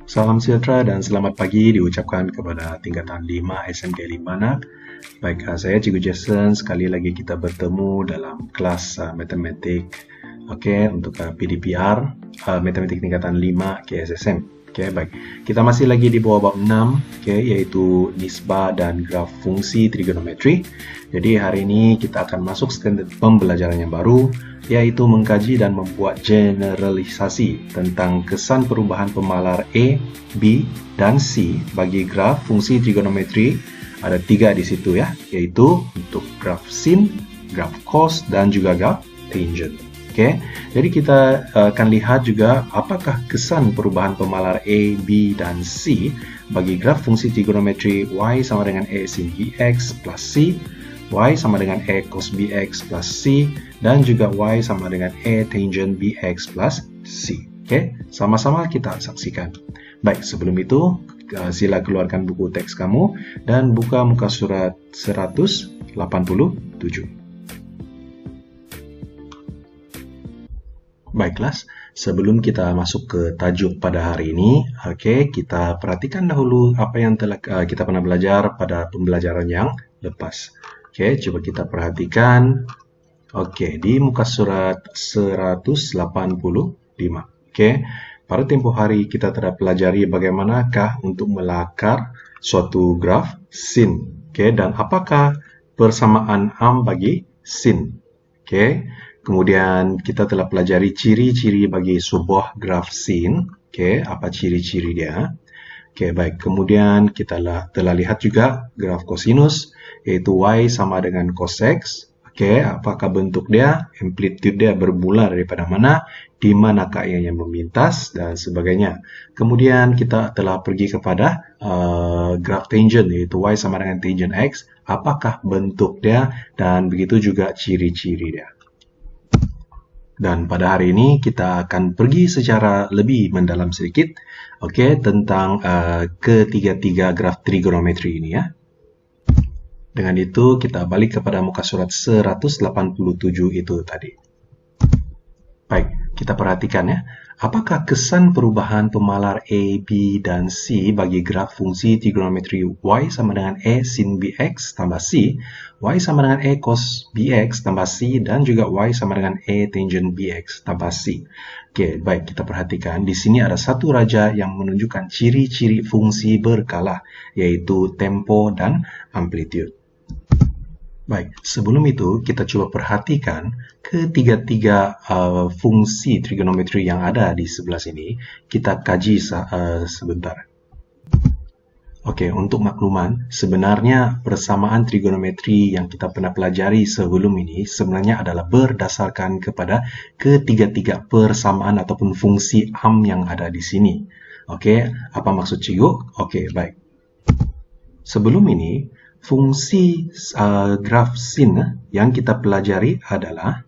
Salam sejahtera dan selamat pagi diucapkan kepada tingkatan 5 SMK Limanak. Baik, saya Cikgu Jason. Sekali lagi kita bertemu dalam kelas matematik. Untuk PDPR, matematik tingkatan 5 KSSM. Baik. Kita masih lagi di bawah bab 6, yaitu nisbah dan graf fungsi trigonometri. Jadi hari ini kita akan masuk ke pembelajaran yang baru, yaitu mengkaji dan membuat generalisasi tentang kesan perubahan pemalar A, B, dan C bagi graf fungsi trigonometri. Ada 3 di situ ya, yaitu untuk graf sin, graf cos, dan juga graf tangent. Jadi kita akan lihat juga apakah kesan perubahan pemalar A, B, dan C bagi graf fungsi trigonometri Y sama dengan A sin BX plus C, Y sama dengan A cos BX plus C, dan juga Y sama dengan A tangent BX plus C. Sama-sama kita saksikan. Baik, sebelum itu sila keluarkan buku teks kamu dan buka muka surat 187. Baiklah, sebelum kita masuk ke tajuk pada hari ini, kita perhatikan dahulu apa yang telah kita pernah belajar pada pembelajaran yang lepas. Coba kita perhatikan. Di muka surat 185. Pada tempoh hari kita telah pelajari bagaimanakah untuk melakar suatu graf sin. Dan apakah persamaan am bagi sin. Kemudian kita telah pelajari ciri-ciri bagi sebuah graf sin. Apa ciri-ciri dia? Baik. Kemudian kita telah lihat juga graf kosinus, yaitu Y sama dengan cos X. Apakah bentuk dia, amplitude dia bermula daripada mana, di manakah ianya memintas, dan sebagainya. Kemudian kita telah pergi kepada graf tangent, yaitu Y sama dengan tangent X. Apakah bentuk dia, dan begitu juga ciri-ciri dia. Dan pada hari ini kita akan pergi secara lebih mendalam sedikit tentang ketiga-tiga graf trigonometri ini ya. Dengan itu kita balik kepada muka surat 187 itu tadi. Baik, kita perhatikan ya. Apakah kesan perubahan pemalar A, B, dan C bagi graf fungsi trigonometri Y sama dengan A sin BX tambah C, Y sama dengan A cos BX tambah C, dan juga Y sama dengan A tangent BX tambah C. Baik, kita perhatikan. Di sini ada satu raja yang menunjukkan ciri-ciri fungsi berkala, yaitu tempo dan amplitude. Baik, sebelum itu kita coba perhatikan ketiga-tiga fungsi trigonometri yang ada di sebelah sini. Kita kaji sebentar. Untuk makluman, sebenarnya persamaan trigonometri yang kita pernah pelajari sebelum ini sebenarnya adalah berdasarkan kepada ketiga-tiga persamaan ataupun fungsi am yang ada di sini. Apa maksud cikgu? Baik. Sebelum ini, fungsi graf sin yang kita pelajari adalah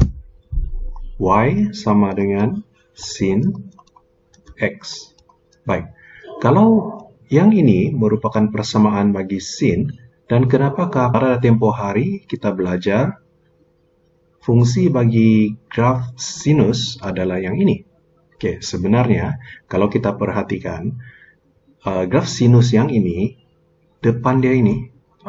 Y sama dengan sin X. Baik, kalau yang ini merupakan persamaan bagi sin, dan kenapakah pada tempoh hari kita belajar fungsi bagi graf sinus adalah yang ini? Sebenarnya kalau kita perhatikan graf sinus yang ini, depan dia ini,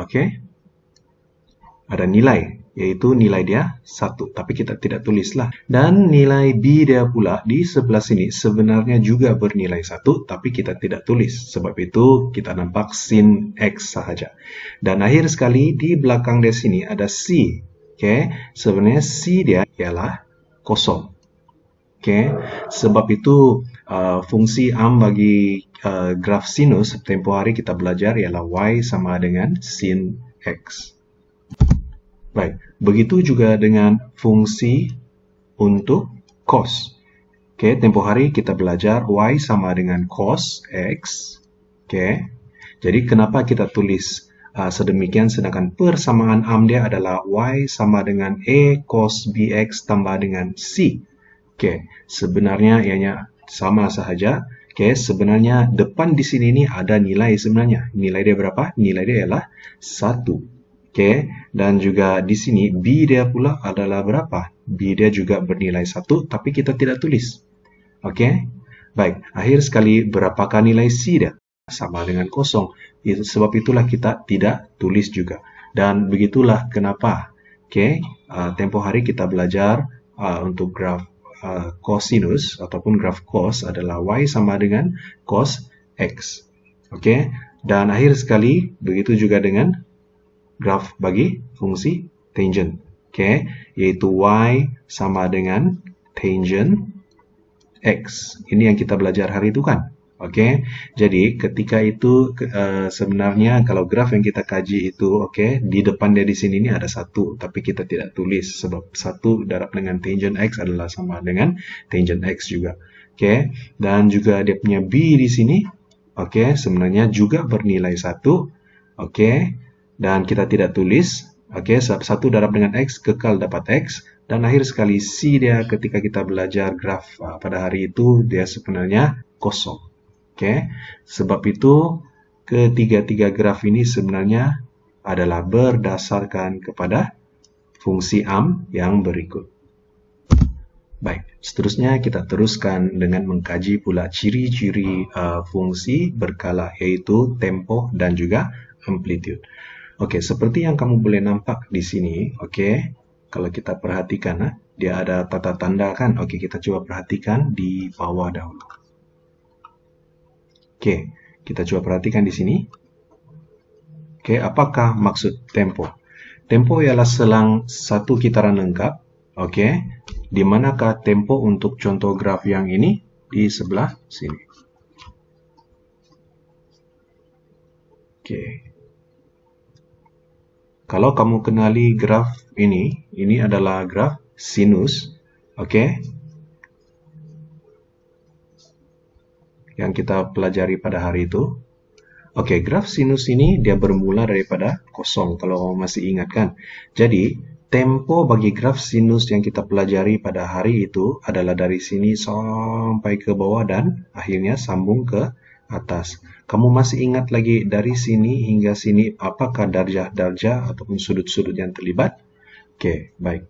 ada nilai, yaitu nilai dia 1, tapi kita tidak tulislah. Dan nilai B dia pula di sebelah sini sebenarnya juga bernilai 1, tapi kita tidak tulis. Sebab itu kita nampak sin X sahaja. Dan akhir sekali di belakang dia sini ada C. Sebenarnya C dia ialah kosong. Sebab itu fungsi am bagi graf sinus tempoh hari kita belajar ialah Y sama dengan sin X. Baik, begitu juga dengan fungsi untuk cos. Tempoh hari kita belajar Y sama dengan cos X. Jadi kenapa kita tulis sedemikian sedangkan persamaan am dia adalah Y sama dengan A cos BX tambah dengan C. Sebenarnya ianya sama sahaja. Sebenarnya depan di sini ini ada nilai sebenarnya. Nilai dia berapa? Nilai dia ialah 1. Dan juga di sini B dia pula adalah berapa? B dia juga bernilai 1, tapi kita tidak tulis. Baik, akhir sekali berapakah nilai C dia? Sama dengan kosong. Sebab itulah kita tidak tulis juga. Dan begitulah kenapa. Oke, tempoh hari kita belajar untuk graf cosinus ataupun graf cos adalah Y sama dengan cos X. Oke, dan akhir sekali begitu juga dengan graf bagi fungsi tangent. Oke, yaitu Y sama dengan tangent X. Ini yang kita belajar hari itu kan? Oke, jadi ketika itu sebenarnya kalau graf yang kita kaji itu, di depan dia di sini ini ada 1, tapi kita tidak tulis sebab 1 darab dengan tangent X adalah sama dengan tangent X juga. Oke, dan juga dia punya B di sini, sebenarnya juga bernilai 1, dan kita tidak tulis, sebab 1 darab dengan X kekal dapat X. Dan akhir sekali C dia ketika kita belajar graf pada hari itu dia sebenarnya kosong. Sebab itu ketiga-tiga graf ini sebenarnya adalah berdasarkan kepada fungsi AM yang berikut. Baik, seterusnya kita teruskan dengan mengkaji pula ciri-ciri fungsi berkala yaitu tempo dan juga amplitude. Seperti yang kamu boleh nampak di sini, kalau kita perhatikan, dia ada tata tanda kan? Kita coba perhatikan di bawah dahulu. Kita coba perhatikan di sini. Apakah maksud tempo? Tempo ialah selang satu kitaran lengkap. Di manakah tempo untuk contoh graf yang ini? Di sebelah sini. Kalau kamu kenali graf ini adalah graf sinus, yang kita pelajari pada hari itu. Graf sinus ini dia bermula daripada kosong, kalau masih ingat kan. Jadi, tempo bagi graf sinus yang kita pelajari pada hari itu adalah dari sini sampai ke bawah dan akhirnya sambung ke atas. Kamu masih ingat lagi dari sini hingga sini apakah darjah-darjah ataupun sudut-sudut yang terlibat? Baik.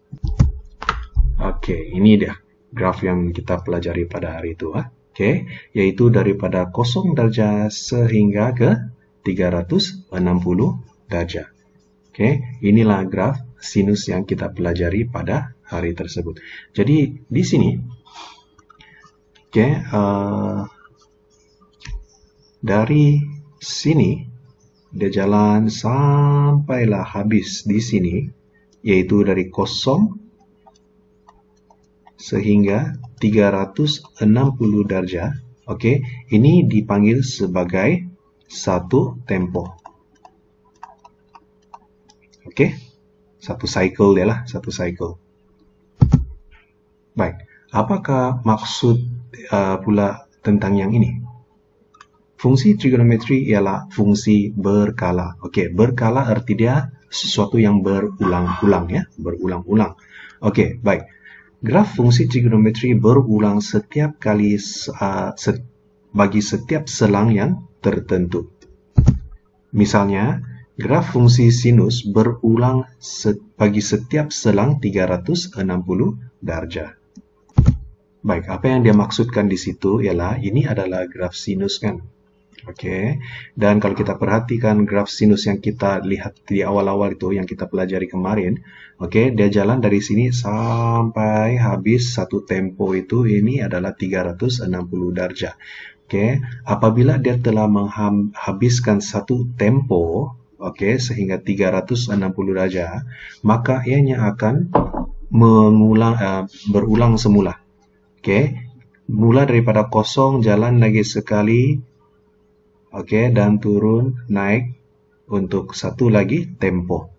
Ini dia graf yang kita pelajari pada hari itu. Yaitu daripada 0 darjah sehingga ke 360 darjah. Inilah graf sinus yang kita pelajari pada hari tersebut. Jadi di sini, dari sini dia jalan sampailah habis di sini, yaitu dari 0 sehingga 360 darjah. Ini dipanggil sebagai satu tempo. Satu cycle dia lah, satu cycle. Baik, apakah maksud pula tentang yang ini? Fungsi trigonometri ialah fungsi berkala. Berkala arti dia sesuatu yang berulang-ulang ya, berulang-ulang. Baik. Graf fungsi trigonometri berulang setiap kali bagi setiap selang yang tertentu. Misalnya, graf fungsi sinus berulang bagi setiap selang 360 darjah. Baik, apa yang dia maksudkan di situ ialah ini adalah graf sinus kan? Dan kalau kita perhatikan graf sinus yang kita lihat di awal-awal itu yang kita pelajari kemarin, dia jalan dari sini sampai habis satu tempo itu ini adalah 360 darjah. Apabila dia telah menghabiskan satu tempo, sehingga 360 darjah, maka ianya akan berulang semula. Mula daripada 0 jalan lagi sekali. Dan turun, naik untuk satu lagi tempo.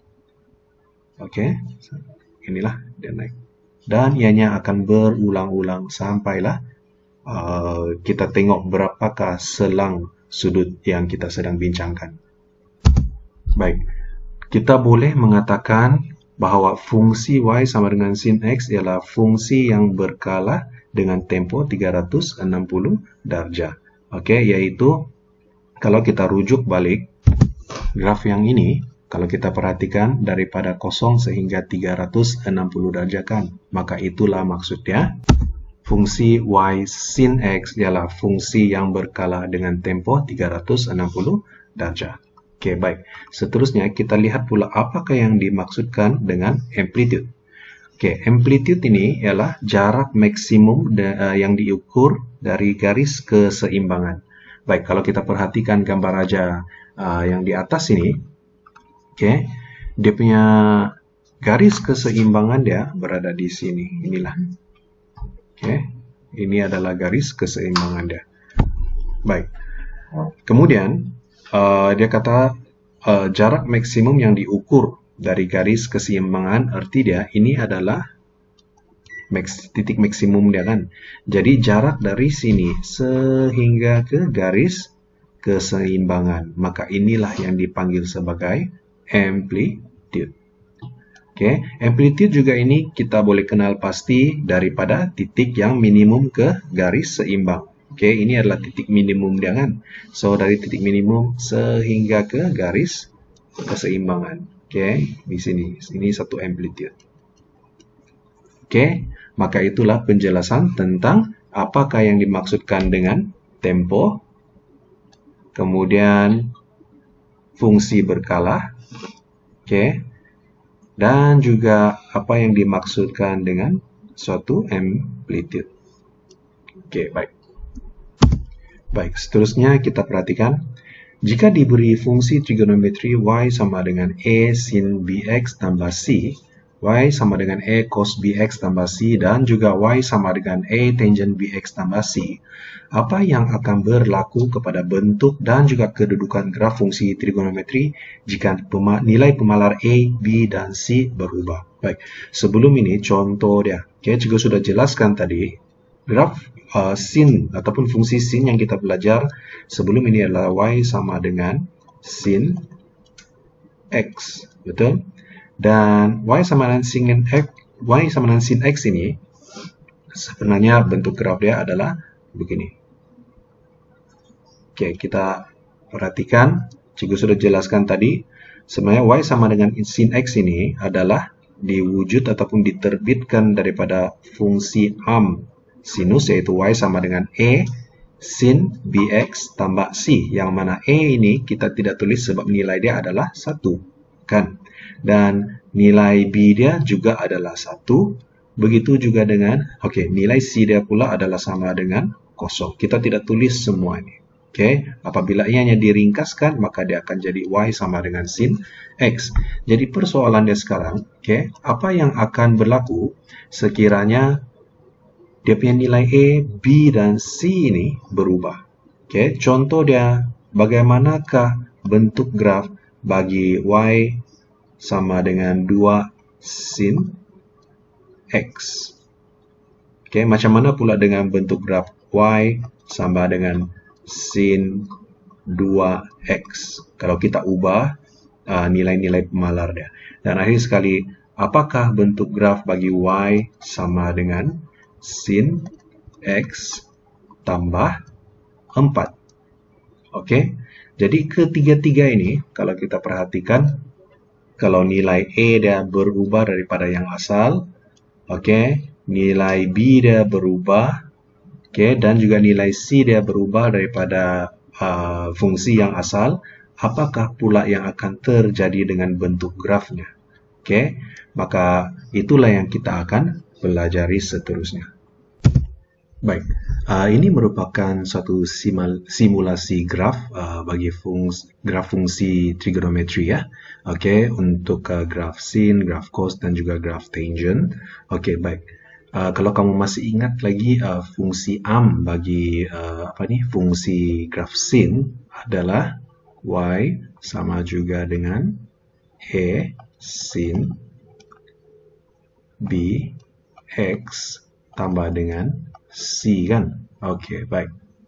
Inilah dia naik. Dan ianya akan berulang-ulang sampailah kita tengok berapakah selang sudut yang kita sedang bincangkan. Baik, kita boleh mengatakan bahawa fungsi Y sama dengan sin X ialah fungsi yang berkala dengan tempo 360 darjah. Yaitu kalau kita rujuk balik graf yang ini, kalau kita perhatikan daripada 0 sehingga 360 darjah kan, maka itulah maksudnya fungsi y sin x ialah fungsi yang berkala dengan tempo 360 darjah. Oke, baik. Seterusnya kita lihat pula apakah yang dimaksudkan dengan amplitude. Oke, amplitude ini ialah jarak maksimum yang diukur dari garis keseimbangan. Baik, kalau kita perhatikan gambar raja yang di atas ini, oke, dia punya garis keseimbangan dia berada di sini. Inilah. Oke, ini adalah garis keseimbangan dia. Baik. Kemudian dia kata jarak maksimum yang diukur dari garis keseimbangan, arti dia ini adalah titik maksimum dia kan. Jadi jarak dari sini sehingga ke garis keseimbangan, maka inilah yang dipanggil sebagai amplitude. Oke, amplitude juga ini kita boleh kenal pasti daripada titik yang minimum ke garis seimbang. Oke, ini adalah titik minimum dia kan. So, dari titik minimum sehingga ke garis keseimbangan. Oke, di sini. Ini satu amplitude. Oke, maka itulah penjelasan tentang apakah yang dimaksudkan dengan tempo, kemudian fungsi berkala, oke, dan juga apa yang dimaksudkan dengan suatu amplitude. Oke, baik. Baik, seterusnya kita perhatikan. Jika diberi fungsi trigonometri y sama dengan E sin bx tambah c, y sama dengan E cos bx tambah c, dan juga y sama dengan E tangent bx tambah c, apa yang akan berlaku kepada bentuk dan juga kedudukan graf fungsi trigonometri jika nilai pemalar A, B, dan C berubah? Baik, sebelum ini contoh dia. Oke, juga sudah jelaskan tadi, graf sin ataupun fungsi sin yang kita belajar sebelum ini adalah y sama dengan sin x, betul? Dan y sama dengan sin x ini sebenarnya bentuk graf dia adalah begini. Oke, kita perhatikan, cikgu sudah jelaskan tadi, sebenarnya y sama dengan sin x ini adalah diwujud ataupun diterbitkan daripada fungsi am sinus, yaitu y sama dengan E sin bx tambah c, yang mana E ini kita tidak tulis sebab nilai dia adalah 1, kan? Dan nilai B dia juga adalah 1, begitu juga dengan, nilai C dia pula adalah sama dengan 0. Kita tidak tulis semua ini. Apabila ianya diringkaskan, maka dia akan jadi y sama dengan sin x. Jadi persoalan dia sekarang, apa yang akan berlaku sekiranya dia punya nilai A, B, dan C ini berubah? Contoh dia, bagaimanakah bentuk graf bagi y sama dengan 2 sin x? Macam mana pula dengan bentuk graf y sama dengan sin 2x? Kalau kita ubah nilai-nilai pemalar dia. Dan akhir sekali, apakah bentuk graf bagi y sama dengan sin x tambah 4? Jadi ketiga-tiga ini, kalau kita perhatikan, kalau nilai E dia berubah daripada yang asal, nilai B dia berubah, dan juga nilai C dia berubah daripada fungsi yang asal, apakah pula yang akan terjadi dengan bentuk grafnya? Maka itulah yang kita akan pelajari seterusnya. Baik, ini merupakan suatu simulasi graf bagi graf fungsi trigonometri ya. Untuk graf sin, graf cos, dan juga graf tangent. Baik. Kalau kamu masih ingat lagi fungsi am bagi fungsi graf sin adalah y sama juga dengan E sin b x tambah dengan c, kan? Baik.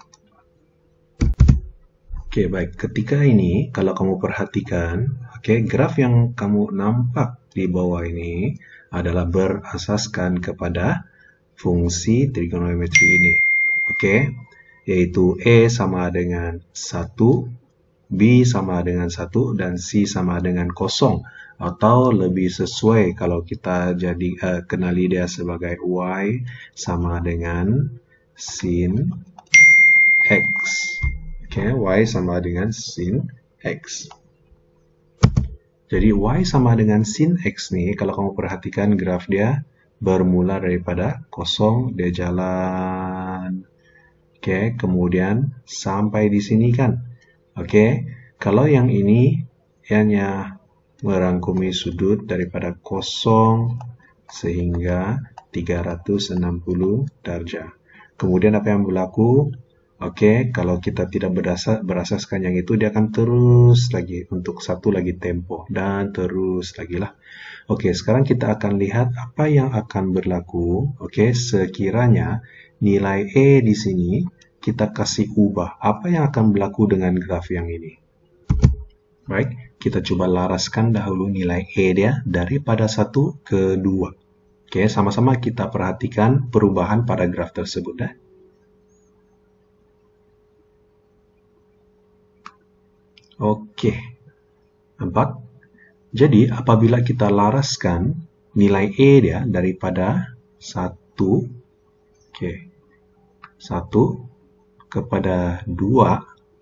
Baik. Ketika ini, kalau kamu perhatikan, graf yang kamu nampak di bawah ini adalah berasaskan kepada fungsi trigonometri ini. Yaitu E sama dengan 1, B sama dengan 1 dan C sama dengan 0. Atau lebih sesuai kalau kita kenali dia sebagai Y sama dengan sin X. Oke, Y sama dengan sin X. Jadi Y sama dengan sin X nih, kalau kamu perhatikan graf dia bermula daripada 0, dia jalan. Oke, kemudian sampai di sini kan. Oke, kalau yang ini hanya merangkumi sudut daripada 0 sehingga 360 derajat. Kemudian apa yang berlaku? Oke, kalau kita tidak berasaskan yang itu, dia akan terus lagi untuk satu lagi tempo dan terus lagi lah. Oke, sekarang kita akan lihat apa yang akan berlaku. Oke, sekiranya nilai E di sini kita kasih ubah. Apa yang akan berlaku dengan graf yang ini? Baik, kita coba laraskan dahulu nilai E dia daripada 1 ke 2. Oke, sama-sama kita perhatikan perubahan pada graf tersebut. Oke, nampak? Jadi, apabila kita laraskan nilai E dia daripada 1, oke, 1 kepada 2,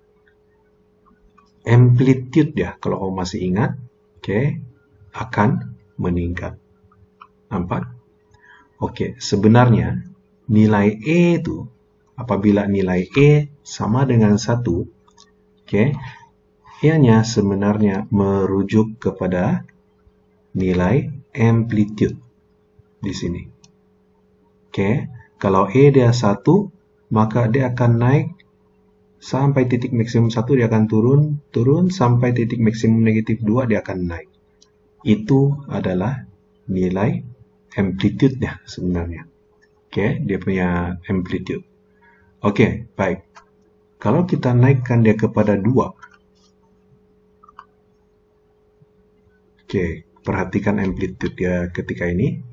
amplitude dia, kalau kamu masih ingat, oke, akan meningkat. Nampak? Oke, sebenarnya nilai E itu, apabila nilai E sama dengan 1, oke, ianya sebenarnya merujuk kepada nilai amplitude di sini. Oke, kalau E dia 1, maka dia akan naik sampai titik maksimum 1, dia akan turun sampai titik maksimum negatif 2, dia akan naik. Itu adalah nilai amplitude-nya sebenarnya. Oke, dia punya amplitude. Oke, baik. Kalau kita naikkan dia kepada 2, oke, perhatikan amplitude dia ketika ini.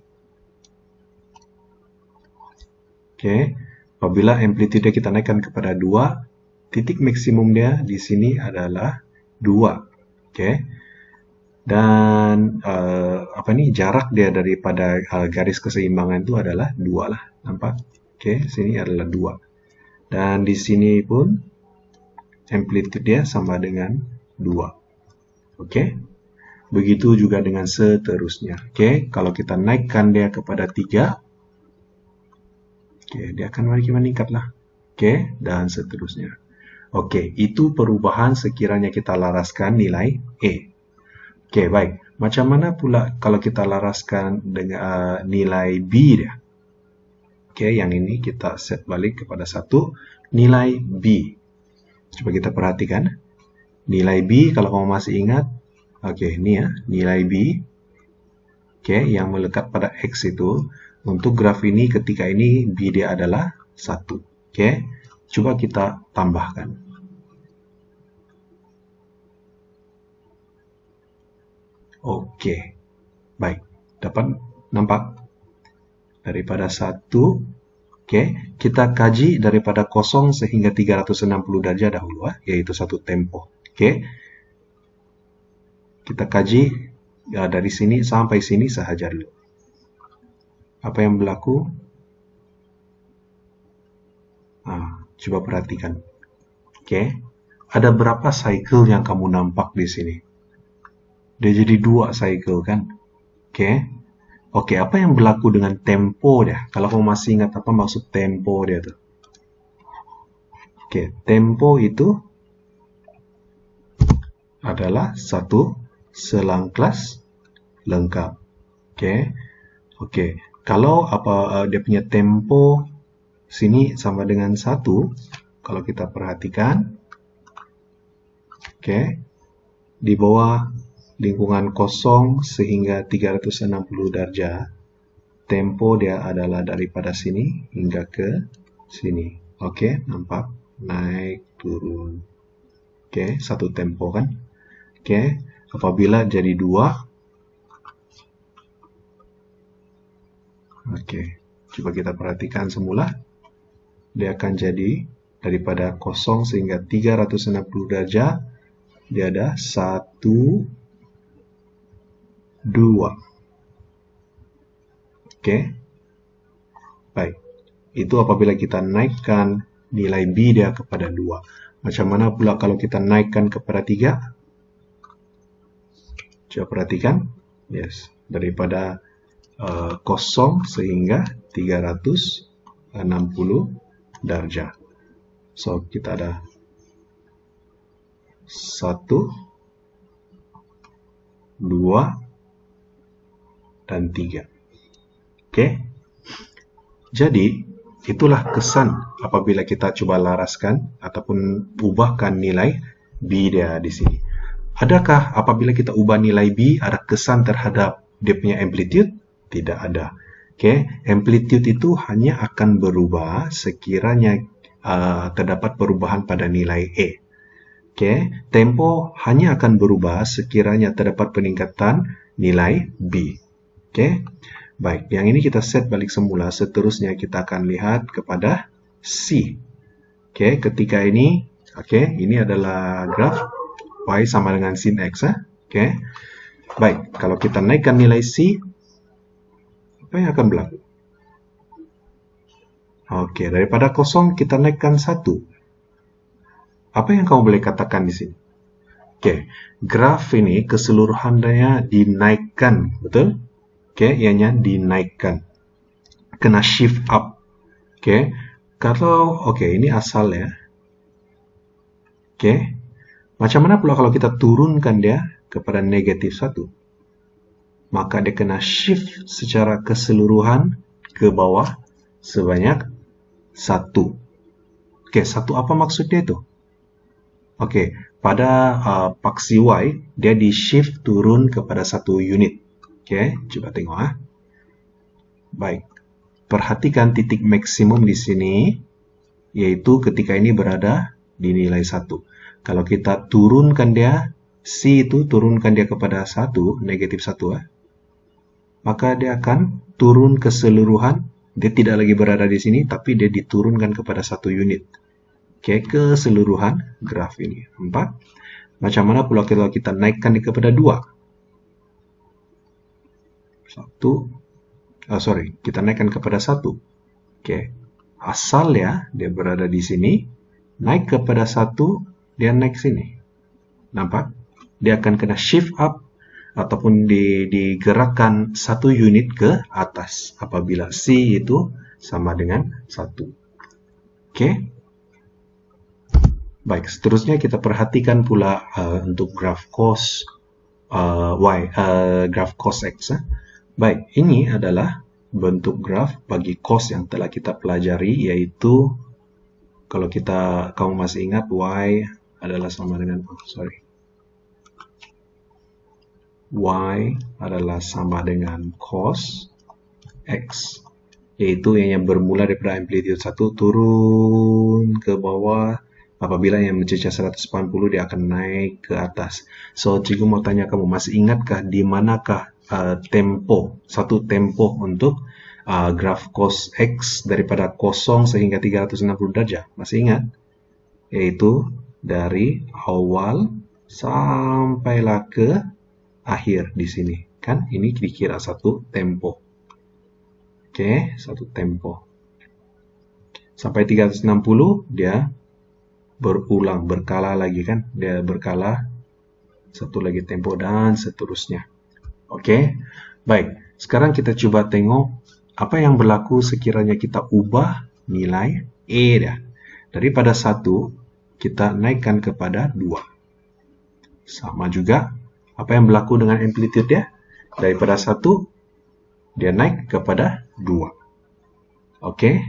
Oke, apabila amplitude dia kita naikkan kepada 2, titik maksimum dia di sini adalah 2. Oke. Dan jarak dia daripada garis keseimbangan itu adalah 2 lah, nampak? Oke, sini adalah 2. Dan di sini pun amplitude dia sama dengan 2. Oke. Begitu juga dengan seterusnya. Oke, kalau kita naikkan dia kepada 3, oke, dia akan meningkat lah. Oke, dan seterusnya. Oke, itu perubahan sekiranya kita laraskan nilai E. Oke, baik. Macam mana pula kalau kita laraskan dengan nilai B dia? Oke, yang ini kita set balik kepada 1. Nilai B. Coba kita perhatikan. Nilai B, kalau kamu masih ingat, oke, ini ya, nilai B. Oke, yang melekat pada X itu. Untuk graf ini, ketika ini B dia adalah 1. Oke, coba kita tambahkan. Oke, baik. Dapat nampak? Daripada 1, oke, kita kaji daripada 0 sehingga 360 derajat dahulu, yaitu satu tempo. Oke, kita kaji ya, dari sini sampai sini sahaja dulu. Apa yang berlaku? Coba perhatikan. Oke, ada berapa cycle yang kamu nampak di sini? Dia jadi 2 cycle kan? Oke, apa yang berlaku dengan tempo dia? Kalau kamu masih ingat apa maksud tempo dia tuh? Oke, tempo itu adalah satu selang kelas lengkap. Oke. Kalau dia punya tempo sini sama dengan 1, kalau kita perhatikan, oke, di bawah lingkungan 0 sehingga 360 derajat, tempo dia adalah daripada sini hingga ke sini. Oke, nampak? Naik, turun. Oke, satu tempo kan? Oke, apabila jadi 2, oke, coba kita perhatikan semula. Dia akan jadi daripada 0 sehingga 360 derajat, dia ada 1, 2. Oke. Baik. Itu apabila kita naikkan nilai B dia kepada 2. Macam mana pula kalau kita naikkan kepada 3? Coba perhatikan. Yes. Daripada 0 sehingga 360 darjah. So, kita ada 1, 2, dan 3. Oke. Jadi, itulah kesan apabila kita coba laraskan ataupun ubahkan nilai B dia di sini. Adakah apabila kita ubah nilai B, ada kesan terhadap dia punya amplitude? Tidak ada. Oke, amplitude itu hanya akan berubah sekiranya terdapat perubahan pada nilai A. Oke, tempo hanya akan berubah sekiranya terdapat peningkatan nilai B. Oke, baik. Yang ini kita set balik semula. Seterusnya kita akan lihat kepada C. Oke, ketika ini, ini adalah graf Y sama dengan sin X. Oke, baik. Kalau kita naikkan nilai C, apa yang akan berlaku? Oke, daripada 0 kita naikkan 1. Apa yang kamu boleh katakan di sini? Oke, graf ini keseluruhannya dinaikkan, betul? Oke, ianya dinaikkan. Kena shift up. Oke, kalau ini asal ya. Oke, macam mana pula kalau kita turunkan dia kepada negatif 1? Maka dia kena shift secara keseluruhan ke bawah sebanyak 1. Oke, 1 apa maksudnya itu? Oke, pada paksi Y, dia di shift turun kepada 1 unit. Oke, coba tengok. Baik, perhatikan titik maksimum di sini, yaitu ketika ini berada di nilai 1. Kalau kita turunkan dia, C itu turunkan dia kepada 1, negatif 1, maka dia akan turun keseluruhan. Dia tidak lagi berada di sini, tapi dia diturunkan kepada 1 unit. Oke, keseluruhan graf ini. 4. Macam mana pula kalau kita naikkan dia kepada 2? Kita naikkan kepada 1. Oke, asal ya, dia berada di sini, naik kepada 1, dia naik sini. Nampak? Dia akan kena shift up ataupun digerakkan 1 unit ke atas apabila C itu sama dengan 1. Oke? Baik, seterusnya kita perhatikan pula untuk graf cos graf cos X. Baik, ini adalah bentuk graf bagi cos yang telah kita pelajari, yaitu kalau kamu masih ingat Y adalah sama dengan Y adalah sama dengan cos X, yaitu yang bermula daripada amplitude 1 turun ke bawah. Apabila yang mencecah 180, dia akan naik ke atas. So, cikgu mau tanya kamu, masih ingatkah di manakah satu tempo untuk graf cos X daripada 0 sehingga 360 derajat? Masih ingat? Yaitu dari awal sampailah ke akhir di sini. Kan ini dikira satu tempo. Oke, satu tempo. Sampai 360 dia berulang, berkala lagi kan? Dia berkala, satu lagi tempo dan seterusnya. Oke, baik. Sekarang kita coba tengok apa yang berlaku sekiranya kita ubah nilai E dah. Daripada 1, kita naikkan kepada 2. Sama juga, apa yang berlaku dengan amplitude dia? Daripada 1, dia naik kepada 2. Oke.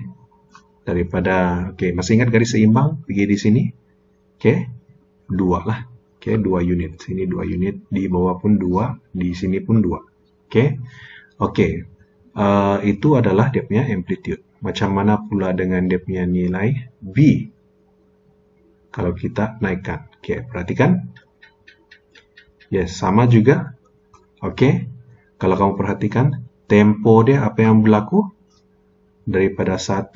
Masih ingat garis seimbang pergi di sini? Oke, 2 lah. Oke, 2 unit. Sini 2 unit, di bawah pun 2, di sini pun 2. Oke. Itu adalah dia punya amplitude. Macam mana pula dengan dia punya nilai B? Kalau kita naikkan. Oke, perhatikan. Yes, sama juga. Oke. Kalau kamu perhatikan, tempo dia apa yang berlaku? Daripada 1,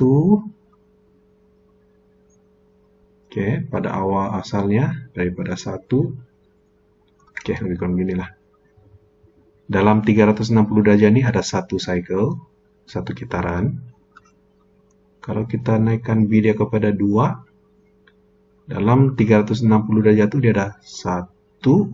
pada awal asalnya, daripada 1 Oke, lebih kurang gini lah. Dalam 360 derajat ini ada satu cycle, satu kitaran. Kalau kita naikkan B dia kepada 2, dalam 360 derajat itu dia ada 1,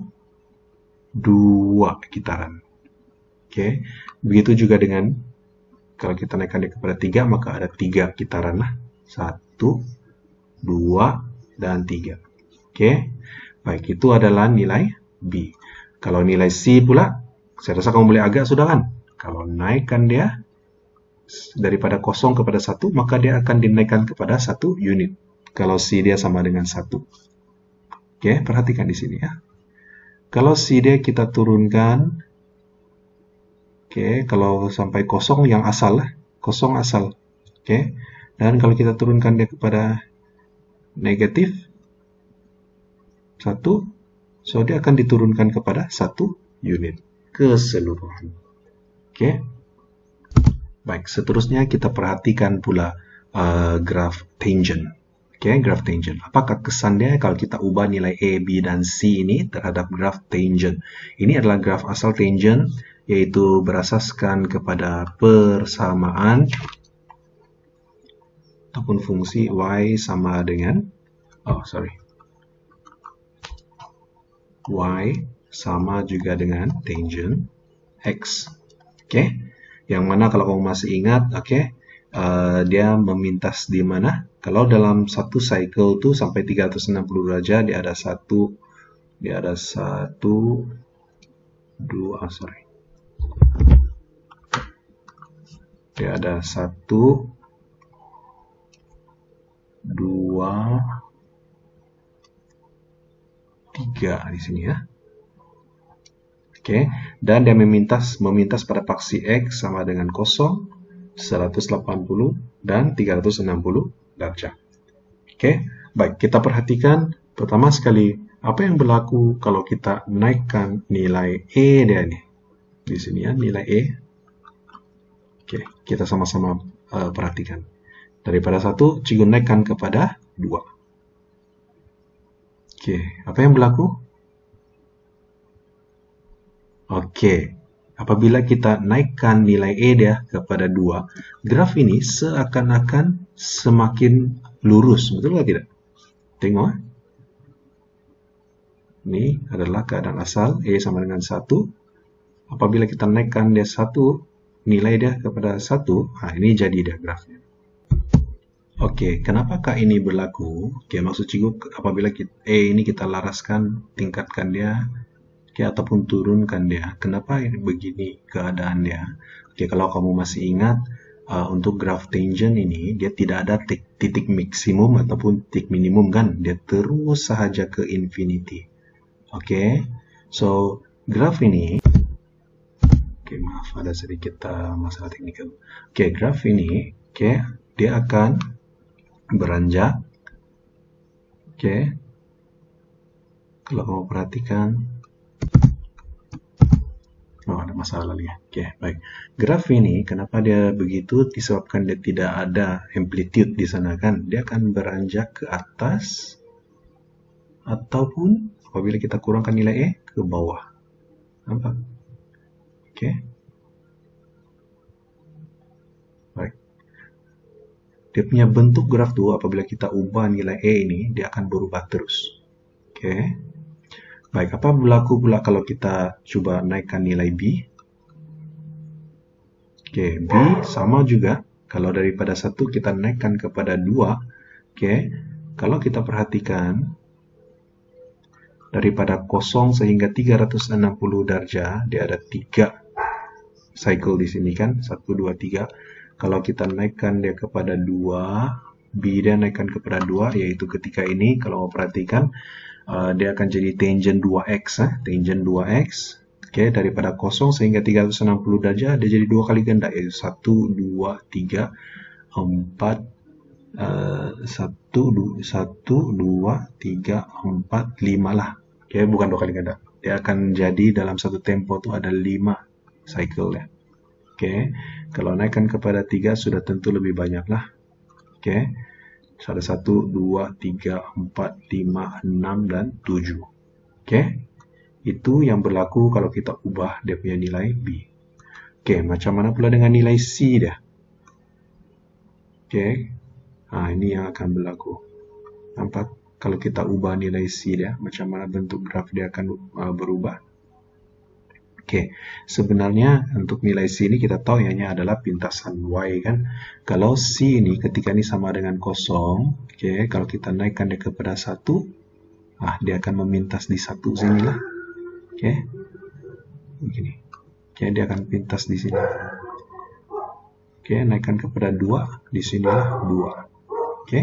2 kitaran. Oke, begitu juga dengan kalau kita naikkan dia kepada 3, maka ada 3 kitaran lah. 1, 2, dan 3. Oke, baik, itu adalah nilai B. Kalau nilai C pula, saya rasa kamu boleh agak sudah kan? Kalau naikkan dia daripada 0 kepada 1, maka dia akan dinaikkan kepada 1 unit. Kalau C dia sama dengan 1. Oke, perhatikan di sini ya. Kalau C dia kita turunkan, oke, kalau sampai 0 yang asal lah, 0 asal. Oke, dan kalau kita turunkan dia kepada negatif 1, so dia akan diturunkan kepada 1 unit keseluruhan. Oke, baik, seterusnya kita perhatikan pula graf tangent. Oke, graf tangent. Apakah kesan dia kalau kita ubah nilai A, B, dan C ini terhadap graf tangent? Ini adalah graf asal tangent, yaitu berasaskan kepada persamaan ataupun fungsi Y sama dengan Y sama juga dengan tangent X. Oke, yang mana kalau kamu masih ingat, dia memintas di mana? Kalau dalam satu cycle tuh sampai 360 derajat dia ada 1, 2, dia ada 1, 2, 3 di sini ya. Oke, dan dia memintas pada paksi X sama dengan 0, 180, dan 360 derajat. Oke, baik, kita perhatikan pertama sekali apa yang berlaku kalau kita naikkan nilai E dia nih. Di sini ya, nilai E. Oke, kita sama-sama perhatikan. Daripada 1, cikgu naikkan kepada 2. Oke, apa yang berlaku? Oke, apabila kita naikkan nilai E dia kepada 2, graf ini seakan-akan semakin lurus, betul atau tidak? Tengok. Ini adalah keadaan asal, E sama dengan 1. Apabila kita naikkan dia 1, nilai dia kepada 1, ini jadi dia grafnya. Oke, kenapakah ini berlaku? Oke, maksud cikgu apabila E ini kita laraskan, tingkatkan dia, ataupun turunkan dia. Kenapa ini begini keadaan dia? Oke, kalau kamu masih ingat, untuk graf tangent ini, dia tidak ada titik maksimum ataupun titik minimum kan? Dia terus sahaja ke infinity. Oke, so graf ini, maaf ada sedikit masalah teknikal. Oke, graf ini, dia akan beranjak. Kalau kamu perhatikan, ada masalah lagi ya. Baik. Graf ini kenapa dia begitu? Disebabkan dia tidak ada amplitude di sana kan. Dia akan beranjak ke atas ataupun apabila kita kurangkan nilai E ke bawah. Nampak? Baik. Dia punya bentuk graf tuh apabila kita ubah nilai E ini, dia akan berubah terus. Baik, apa berlaku pula kalau kita coba naikkan nilai B? B sama juga. Kalau daripada 1 kita naikkan kepada 2. Kalau kita perhatikan, daripada 0 sehingga 360 derajat, dia ada 3 cycle di sini kan. 1, 2, 3. Kalau kita naikkan dia kepada 2, B dia naikkan kepada 2, yaitu ketika ini, kalau mau perhatikan, dia akan jadi tangent 2x, tangent 2x. Daripada 0 sehingga 360 derajat, dia jadi 2 kali ganda, yaitu 1, 2, 3, 4, 1, 2, 3, 4, 5 lah. Bukan 2 kali ganda. Dia akan jadi dalam satu tempo itu ada 5 cycle ya. Kalau naikkan kepada 3 sudah tentu lebih banyak lah. Ada 1, 2, 3, 4, 5, 6, dan 7. Itu yang berlaku kalau kita ubah dia punya nilai B. Oke, macam mana pula dengan nilai C dia? Oke, ini yang akan berlaku. Nampak? Kalau kita ubah nilai C dia, macam mana bentuk graf dia akan berubah. Oke, sebenarnya untuk nilai C ini kita tahu ianya adalah pintasan Y kan. Kalau C ini ketika ini sama dengan kosong, oke, kalau kita naikkan dia kepada 1, dia akan memintas di 1 sinilah. Oke, begini. Oke, dia akan pintas di sini. Oke, naikkan kepada 2, di sinilah 2. Oke.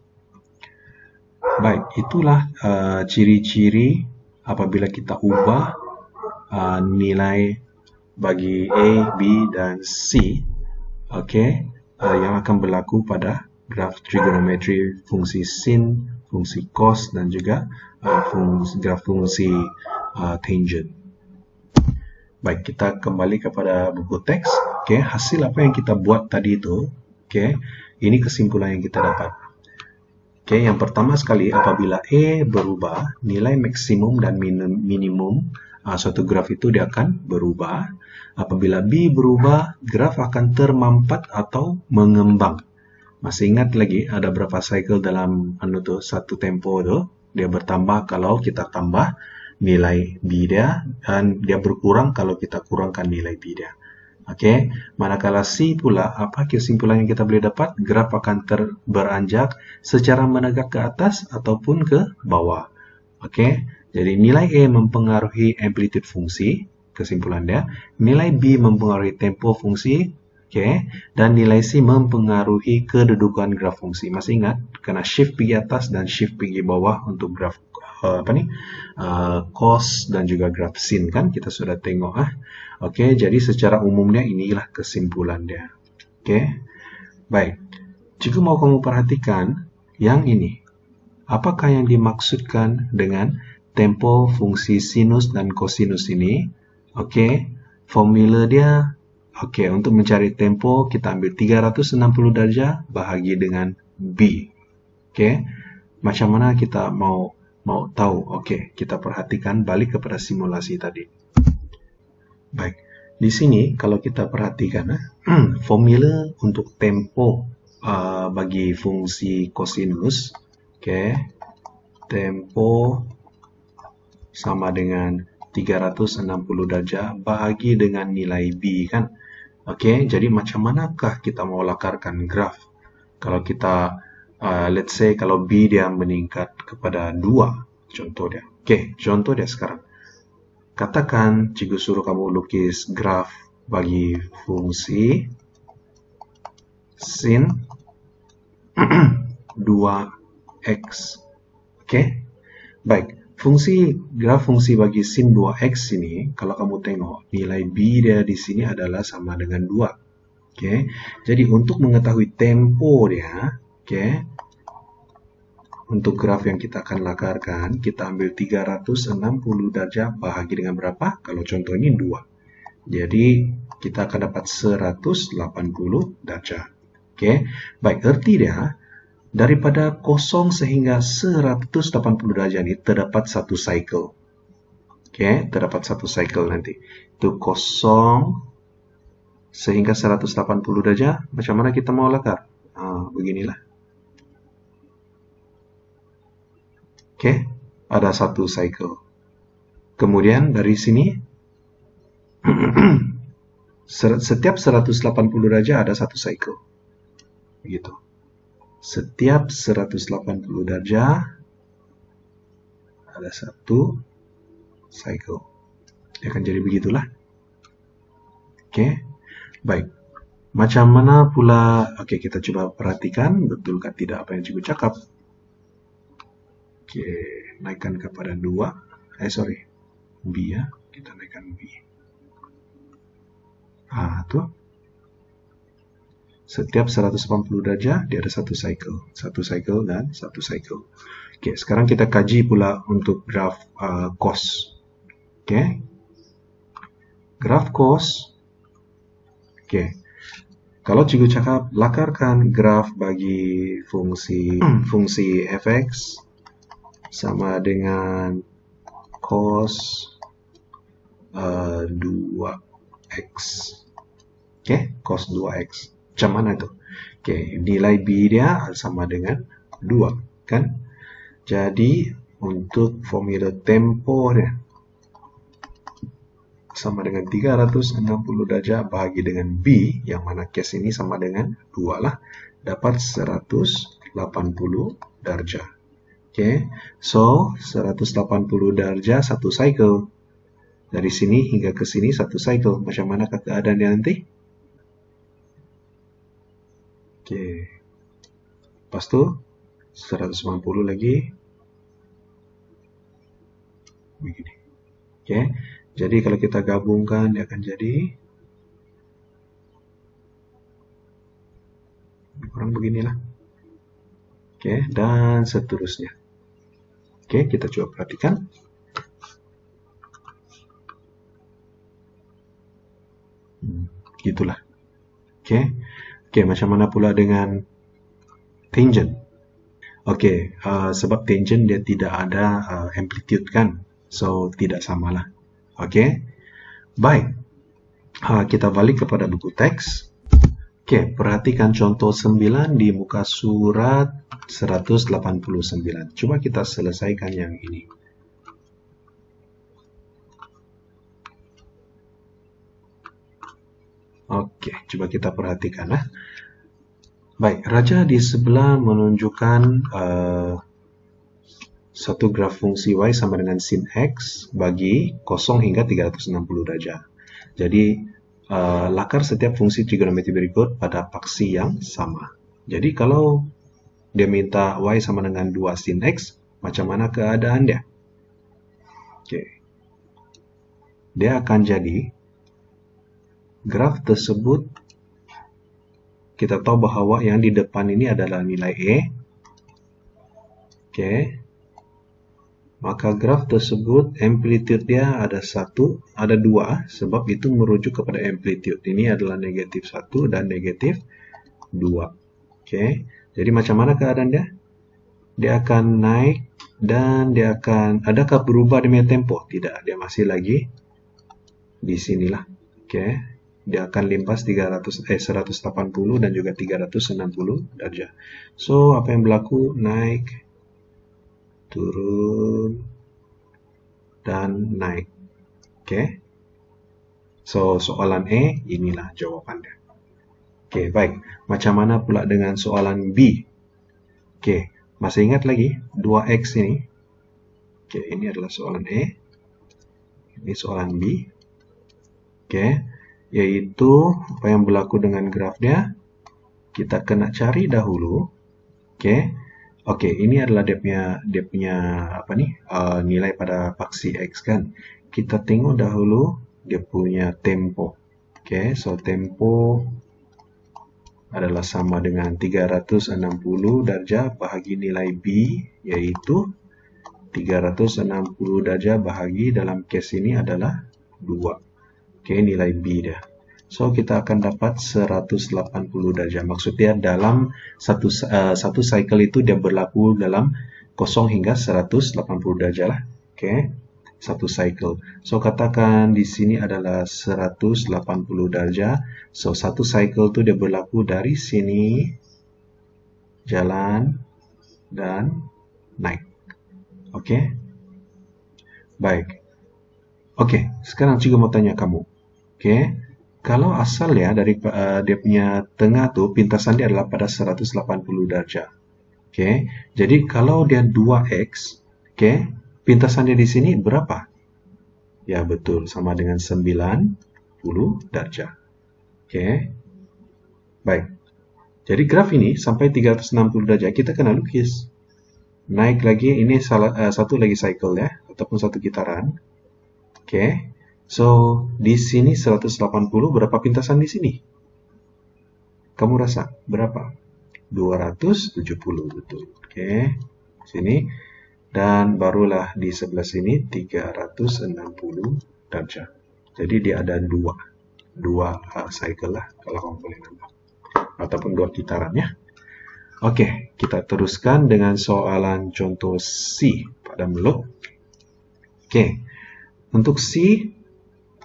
Baik, itulah ciri-ciri apabila kita ubah nilai bagi A, B, dan C, yang akan berlaku pada graf trigonometri fungsi sin, fungsi cos, dan juga graf fungsi tangent. Baik, kita kembali kepada buku teks. Hasil apa yang kita buat tadi itu, ini kesimpulan yang kita dapat. Yang pertama sekali, apabila E berubah, nilai maksimum dan minimum suatu graf itu dia akan berubah. Apabila B berubah, graf akan termampat atau mengembang. Masih ingat lagi ada berapa cycle dalam satu tempo itu? Dia bertambah kalau kita tambah nilai B dia, dan dia berkurang kalau kita kurangkan nilai B dia. Manakala C pula, apa kesimpulan yang kita boleh dapat? Graf akan beranjak secara menegak ke atas ataupun ke bawah. Jadi nilai E mempengaruhi amplitude fungsi, kesimpulan dia. Nilai B mempengaruhi tempo fungsi, dan nilai C mempengaruhi kedudukan graf fungsi. Masih ingat, kena shift pergi atas dan shift pergi bawah untuk graf cos dan juga graf sin kan, kita sudah tengok. Jadi secara umumnya inilah kesimpulan dia. Baik, jika mau kamu perhatikan yang ini, apakah yang dimaksudkan dengan tempo fungsi sinus dan kosinus ini? Formula dia, untuk mencari tempo kita ambil 360 darjah bahagi dengan B. Macam mana kita mau tahu? Kita perhatikan balik kepada simulasi tadi. Baik, di sini kalau kita perhatikan formula untuk tempo bagi fungsi kosinus, tempo sama dengan 360 darjah bahagi dengan nilai B kan. Jadi macam manakah kita mau lakarkan graf? Kalau kita let's say kalau B dia meningkat kepada 2, contoh dia. Contoh dia sekarang. Katakan cikgu suruh kamu lukis graf bagi fungsi sin 2x. Baik, graf fungsi bagi sin 2x ini, kalau kamu tengok nilai B dia di sini adalah sama dengan 2. Jadi untuk mengetahui tempo dia, untuk graf yang kita akan lakarkan, kita ambil 360 darjah bahagi dengan berapa? Kalau contoh ini 2. Jadi kita akan dapat 180 darjah. Baik, arti dia daripada 0 sehingga 180 darjah ini terdapat satu cycle. Terdapat satu cycle nanti. Itu 0 sehingga 180 darjah. Macam mana kita mau lakar? Beginilah. Ada satu cycle. Kemudian dari sini setiap 180 darjah ada satu cycle. Begitu. Setiap 180 darjah ada satu cycle. Dia akan jadi begitulah. Baik. Macam mana pula? Kita coba perhatikan betulkah tidak apa yang cikgu cakap. Naikkan kepada 2. B ya. Kita naikkan B. Tuh. Setiap 180 darjah, dia ada satu cycle. Satu cycle dan satu cycle. Sekarang kita kaji pula untuk graf cos. Graf cos. Kalau cikgu cakap, lakarkan graf bagi fungsi fx sama dengan cos 2x. Oke, cos 2x. Macam mana itu? Oke, nilai B dia sama dengan 2, kan? Jadi, untuk formula tempohnya sama dengan 360 derajat bahagi dengan B, yang mana case ini sama dengan 2 lah, dapat 180 derajat. Oke, so 180 derajat satu cycle. Dari sini hingga ke sini satu cycle. Macam manakah keadaannya nanti? Oke, lepas tu 190 lagi begini. Oke, jadi kalau kita gabungkan dia akan jadi kurang beginilah. Oke, dan seterusnya. Oke, kita coba perhatikan. Gitulah. Oke, macam mana pula dengan tangent? Oke, sebab tangent dia tidak ada amplitude kan, so tidak samalah. Oke, baik. Kita balik kepada buku teks. Oke, perhatikan contoh 9 di muka surat 189. Coba kita selesaikan yang ini. Oke, coba kita perhatikan. Baik, raja di sebelah menunjukkan satu graf fungsi y sama dengan sin x bagi 0 hingga 360 derajat. Jadi, lakar setiap fungsi trigonometri berikut pada paksi yang sama. Jadi, kalau dia minta y sama dengan 2 sin x, macam mana keadaan dia? Oke. Dia akan jadi graf tersebut, kita tahu bahwa yang di depan ini adalah nilai E. Oke. Maka graf tersebut amplitude dia ada 1, ada 2, sebab itu merujuk kepada amplitude. Ini adalah negatif 1 dan negatif 2. Oke. Jadi macam mana keadaan dia? Dia akan naik dan dia akan, adakah berubah demi tempo? Tidak, dia masih lagi di sinilah. Oke. Dia akan limpas 180 dan juga 360 derajat. So, apa yang berlaku? Naik, turun, dan naik. Oke. So, soalan E, inilah jawabannya. Oke, baik. Macam mana pula dengan soalan B? Oke, masih ingat lagi 2x ini? Oke, ini adalah soalan E. Ini soalan B. Oke, yaitu apa yang berlaku dengan grafnya? Kita kena cari dahulu. Oke, ini adalah dia punya apa nih? Nilai pada paksi x kan. Kita tengok dahulu dia punya tempo. Oke, so tempo adalah sama dengan 360 derajat bahagi nilai B, yaitu 360 derajat bahagi dalam case ini adalah 2. Oke, nilai B dia. So, kita akan dapat 180 derajat. Maksudnya dalam satu cycle itu dia berlaku dalam 0 hingga 180 derajat lah. Oke, satu cycle. So, katakan di sini adalah 180 derajat. So, satu cycle itu dia berlaku dari sini, jalan, dan naik. Oke, baik. Oke, sekarang juga mau tanya kamu. Oke, kalau asal ya dari dia punya tengah tuh pintasan dia adalah pada 180 derajat. Oke, jadi kalau dia 2x, oke, pintasan dia di sini berapa? Ya betul, sama dengan 90 derajat. Oke, baik. Jadi graf ini sampai 360 derajat kita kena lukis. Naik lagi, ini satu lagi cycle ya, ataupun satu putaran. Oke, so di sini 180, berapa pintasan di sini? Kamu rasa berapa? 270, betul. Oke, sini. Dan barulah di sebelah sini 360 derajat. Jadi dia ada dua cycle lah, kalau kamu boleh nambah. Ataupun 2 putaran ya. Oke, kita teruskan dengan soalan contoh C pada mulut. Oke, untuk C,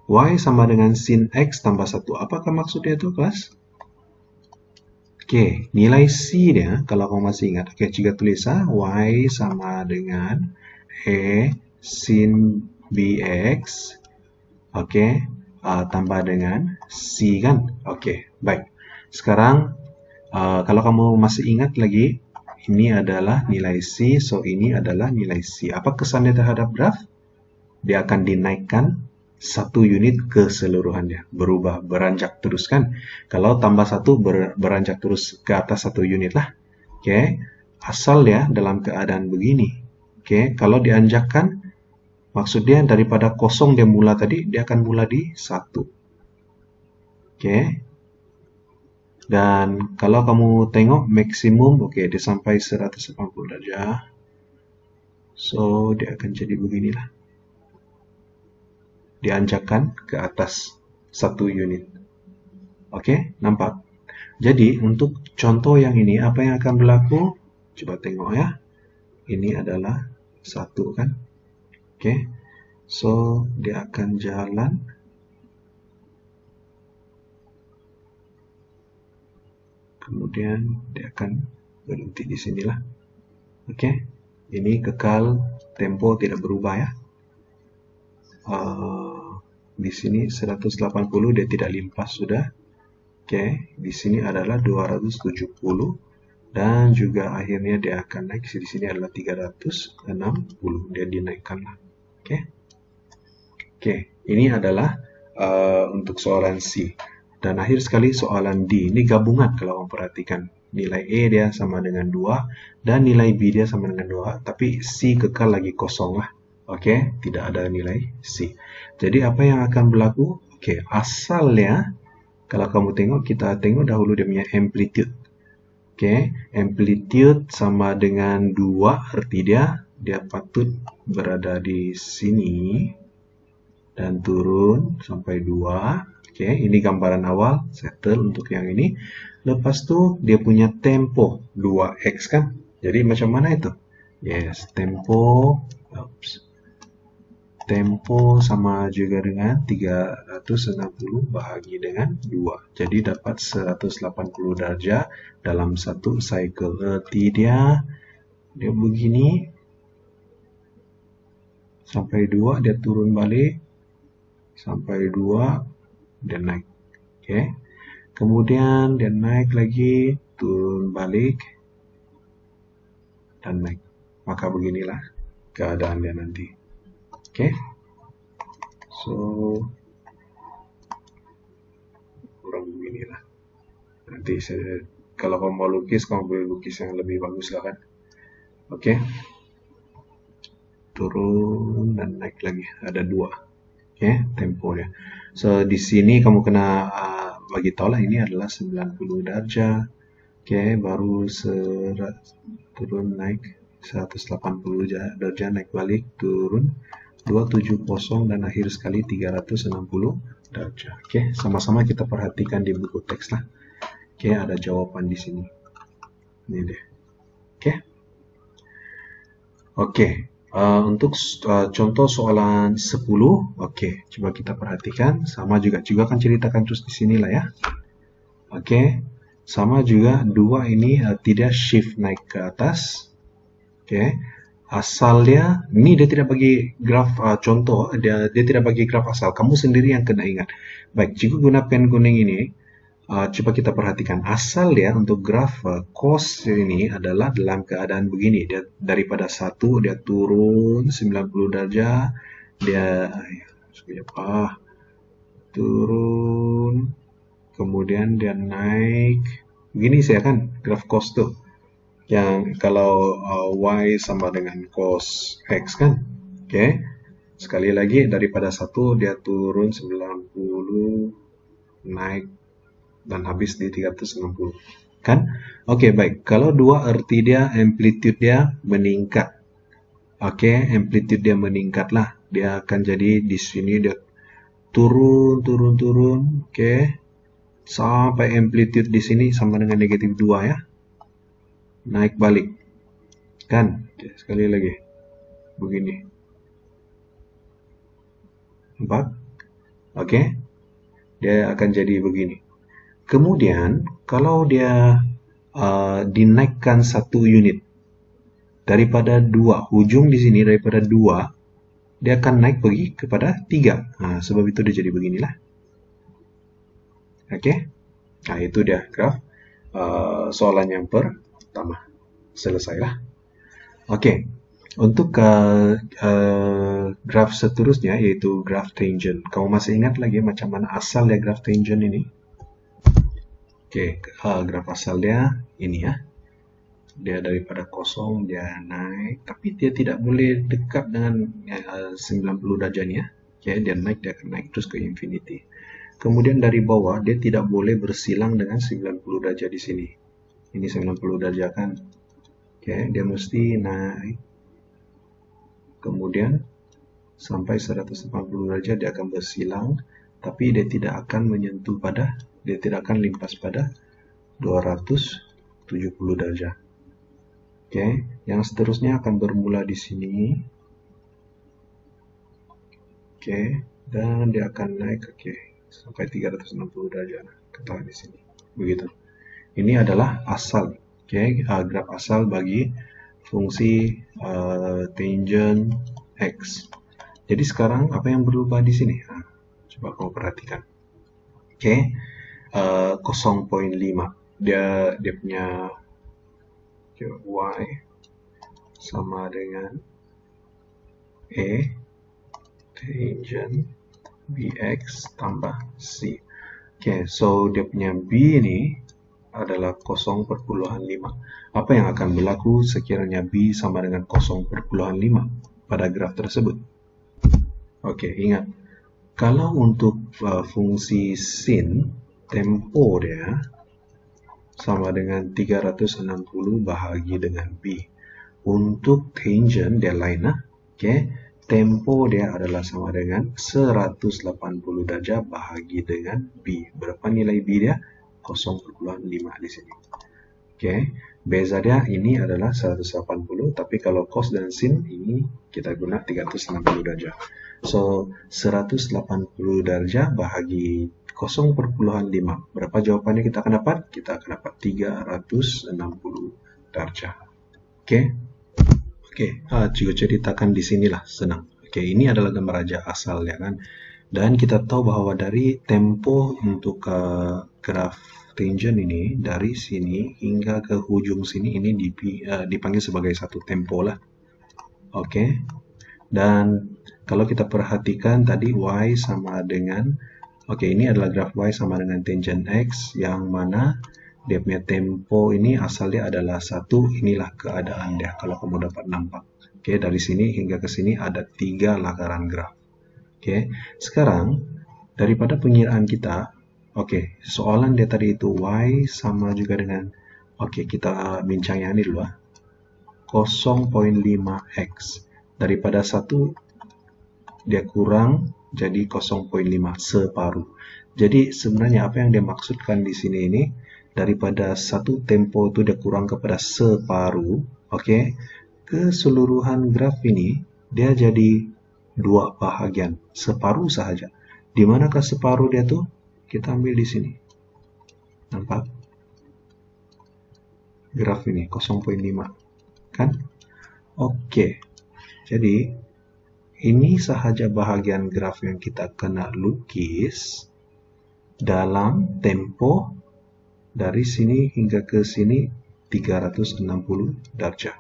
Y sama dengan sin X tambah 1. Apakah maksudnya itu, kelas? Oke, nilai C-nya, kalau kamu masih ingat, oke, jika tulis Y sama dengan E sin BX, oke, tambah dengan C kan? Oke, baik. Sekarang, kalau kamu masih ingat lagi, ini adalah nilai C, so ini adalah nilai C. Apa kesannya terhadap graf? Dia akan dinaikkan 1 unit keseluruhannya, berubah, beranjak terus kan. Kalau tambah 1 beranjak terus ke atas 1 unit lah. Oke, asal ya dalam keadaan begini. Oke, kalau dianjakkan, maksudnya daripada kosong dia mula tadi, dia akan mula di 1. Oke, dan kalau kamu tengok maksimum, oke, dia sampai 180 derajat. So, dia akan jadi beginilah. Dianjakkan ke atas 1 unit. Oke, nampak? Jadi, untuk contoh yang ini, apa yang akan berlaku? Coba tengok ya. Ini adalah 1 kan? Oke, so dia akan jalan. Kemudian dia akan berhenti di sinilah. Oke, ini kekal, tempo tidak berubah ya. Di sini 180 dia tidak limpas sudah. Oke, di sini adalah 270 dan juga akhirnya dia akan naik. Di sini adalah 360, dia dinaikkan. Oke. Oke, ini adalah untuk soalan C. Dan akhir sekali soalan D. Ini gabungan kalau kamu perhatikan. Nilai E dia sama dengan 2 dan nilai B dia sama dengan 2, tapi C kekal lagi kosong lah. Oke, tidak ada nilai C. Jadi apa yang akan berlaku? Oke, asalnya kalau kamu tengok, kita tengok dahulu dia punya amplitude. Oke, amplitude sama dengan 2, arti dia patut berada di sini dan turun sampai 2. Oke, ini gambaran awal, settle untuk yang ini. Lepas tu dia punya tempo 2x kan. Jadi macam mana itu? Yes, tempo sama juga dengan 360 bahagi dengan 2. Jadi dapat 180 derajat dalam satu cycle. Arti dia begini. Sampai 2 dia turun balik. Sampai 2 dia naik. Oke. Kemudian dia naik lagi, turun balik dan naik. Maka beginilah keadaan dia nanti. Oke. So kurang beginilah. Nanti kalau kamu mau lukis, kamu boleh lukis yang lebih bagus lah kan. Oke. Turun dan naik lagi. Ada 2. Oke, tempo ya. So di sini kamu kena bagi tahu lah ini adalah 90 derajat. Oke, baru turun naik 180 derajat, naik balik, turun 270 dan akhir sekali 360 derajat. Oke, sama-sama kita perhatikan di buku teks lah. Oke, ada jawaban di sini. Ini deh. Oke. Oke. Untuk contoh soalan 10, oke, coba kita perhatikan. Sama juga kan ceritakan terus di sini lah ya. Oke, sama juga 2 ini tidak shift naik ke atas. Oke, asalnya ini dia tidak bagi graf contoh, dia tidak bagi graf asal. Kamu sendiri yang kena ingat. Baik, jika guna pen kuning ini, coba kita perhatikan asal ya untuk graf cos ini adalah dalam keadaan begini. Dia daripada 1 dia turun 90 derajat, dia turun, kemudian dia naik. Begini saya kan graf cos tuh. Yang kalau y sama dengan cos x kan. Oke. Sekali lagi daripada 1 dia turun 90, naik dan habis di 360 kan. Oke, baik. Kalau 2 arti dia amplitude dia meningkat. Oke, amplitude dia meningkat lah. Dia akan jadi di sini dia turun. Oke. Sampai amplitude di sini sama dengan negatif 2 ya. Naik balik. Kan? Oke, sekali lagi. Begini. Nampak? Oke, dia akan jadi begini. Kemudian, kalau dia dinaikkan 1 unit daripada 2, ujung di sini daripada 2, dia akan naik pergi kepada 3. Nah, sebab itu dia jadi beginilah. Oke, nah itu dia graf soalan yang pertama. Selesailah. Oke, untuk graf seterusnya yaitu graf tangent. Kamu masih ingat lagi macam mana asal ya graf tangent ini? Oke, graf asal dia ini ya. Dia daripada kosong dia naik, tapi dia tidak boleh dekat dengan 90 derajat ya. Oke, dia naik, dia akan naik terus ke infinity. Kemudian dari bawah dia tidak boleh bersilang dengan 90 derajat di sini. Ini 90 derajat kan. Oke, dia mesti naik. Kemudian sampai 180 derajat dia akan bersilang, tapi dia tidak akan menyentuh pada, dia tidak akan limpas pada 270 derajat. Oke, yang seterusnya akan bermula di sini. Oke, dan dia akan naik sampai 360 derajat. Ketahui di sini. Begitu. Ini adalah asal. Oke, graf asal bagi fungsi tangent x. Jadi sekarang apa yang berubah di sini? Nah, coba kamu perhatikan. Oke, 0,5. Dia punya y sama dengan a tangent bx tambah c. Oke, so dia punya b ini adalah 0,5. Apa yang akan berlaku sekiranya b sama dengan 0,5 pada graf tersebut? Oke, ingat, kalau untuk fungsi sin, tempo dia sama dengan 360 bahagi dengan b. Untuk tangent dia lain lah. Oke, tempo dia adalah sama dengan 180 derajat bahagi dengan b. Berapa nilai b dia? 0,5 di sini. Oke, beza dia ini adalah 180, tapi kalau cos dan sin ini kita guna 360 derajat. So, 180 derajat bahagi 0,5. Berapa jawabannya kita akan dapat? Kita akan dapat 360 derajat. Oke. Juga ceritakan di sinilah, senang. Oke, ini adalah gambar raja asal ya kan. Dan kita tahu bahwa dari tempo untuk graf tangent ini dari sini hingga ke ujung sini ini dipanggil sebagai satu tempo lah. Oke. Dan kalau kita perhatikan tadi y sama dengan ini adalah graf y sama dengan tangent x, yang mana dia punya tempo ini asalnya adalah 1. Inilah keadaan dia kalau kamu dapat nampak. Oke, dari sini hingga ke sini ada 3 lakaran graf. Oke, sekarang daripada pengiraan kita, soalan dia tadi itu y sama juga dengan, kita bincang yang ini dulu 0,5x. Daripada 1 dia kurang jadi 0,5, separuh. Jadi sebenarnya apa yang dia maksudkan di sini ini, daripada 1 tempo itu dia kurang kepada separuh, keseluruhan graf ini dia jadi 2 bahagian, separuh sahaja. Di manakah separuh dia tuh? Kita ambil di sini. Nampak? Graf ini 0,5 kan? Jadi ini sahaja bahagian graf yang kita kena lukis dalam tempo dari sini hingga ke sini 360 derajat.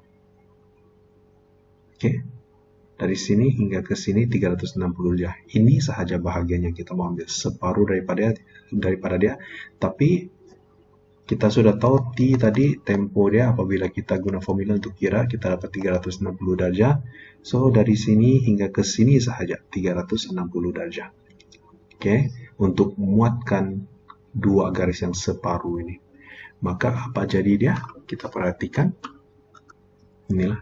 Dari sini hingga ke sini 360 derajat. Ini sahaja bahagian yang kita mau ambil, separuh daripada dia. Tapi kita sudah tahu T tadi tempo dia apabila kita guna formula untuk kira, kita dapat 360 derajat. So, dari sini hingga ke sini sahaja 360 derajat. Untuk memuatkan 2 garis yang separuh ini. Maka apa jadi dia? Kita perhatikan. Inilah.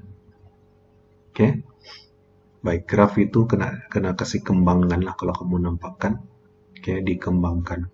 Baik, graf itu kena kasih kembangan lah kalau kamu nampakkan. Dikembangkan.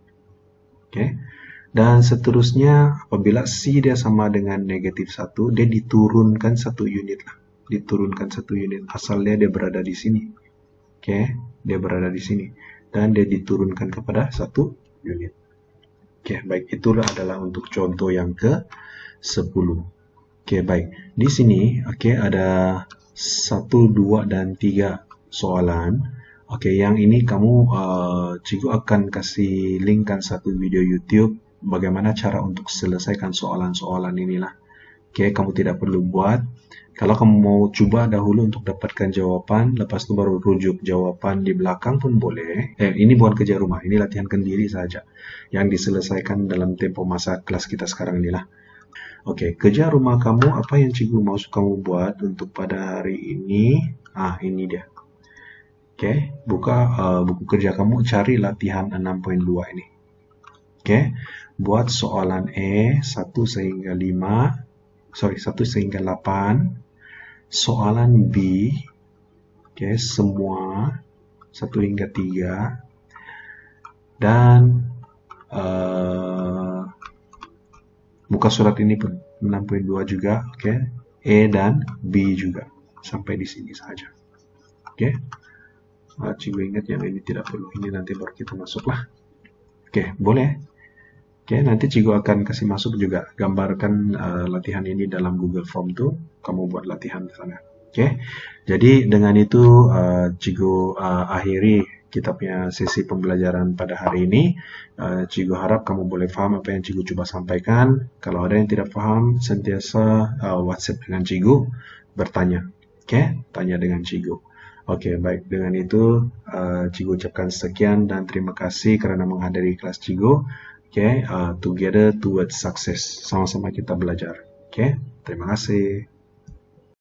Dan seterusnya apabila C dia sama dengan -1, dia diturunkan 1 unit lah. Diturunkan 1 unit. Asalnya dia berada di sini. Dia berada di sini. dan dia diturunkan kepada 1 unit. Oke, baik, itulah adalah untuk contoh yang ke-10. Oke, baik. Di sini ada 1, 2, dan 3 soalan. Oke, yang ini kamu cikgu akan kasih linkkan satu video YouTube bagaimana cara untuk selesaikan soalan-soalan inilah. Oke, kamu tidak perlu buat. Kalau kamu mau coba dahulu untuk dapatkan jawaban, lepas itu baru rujuk jawaban di belakang pun boleh. Ini bukan kerja rumah, ini latihan kendiri saja yang diselesaikan dalam tempo masa kelas kita sekarang inilah. Oke, kerja rumah kamu apa yang cikgu mau kamu buat untuk pada hari ini? Ini dia. Oke, buka buku kerja kamu, cari latihan 6.2 ini. Oke, buat soalan 1 hingga 8. Soalan B, semua 1 hingga 3. Dan muka surat ini pun 6.2 juga, E dan B juga. Sampai di sini saja. Cikgu ingat yang ini tidak perlu, ini nanti baru kita masuklah. Boleh. Nanti cikgu akan kasih masuk juga, gambarkan latihan ini dalam Google Form tuh, kamu buat latihan di sana. Jadi dengan itu cikgu akhiri kita punya sesi pembelajaran pada hari ini. Cikgu harap kamu boleh paham apa yang cikgu coba sampaikan. Kalau ada yang tidak paham, sentiasa WhatsApp dengan cikgu, bertanya. Tanya dengan cikgu. Baik. Dengan itu, cikgu ucapkan sekian dan terima kasih karena menghadiri kelas cikgu. Together towards success. Sama-sama kita belajar. Terima kasih.